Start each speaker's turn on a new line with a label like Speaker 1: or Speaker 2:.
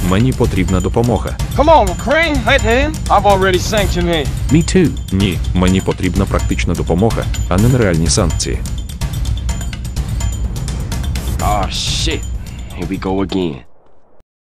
Speaker 1: Мені потрібна допомога.
Speaker 2: Come on, Crane, let him. I've already sanctioned him.
Speaker 3: Me too.
Speaker 1: Ні, мені потрібна практична допомога, а не нереальні санкції.
Speaker 4: Oh shit. Here we go again.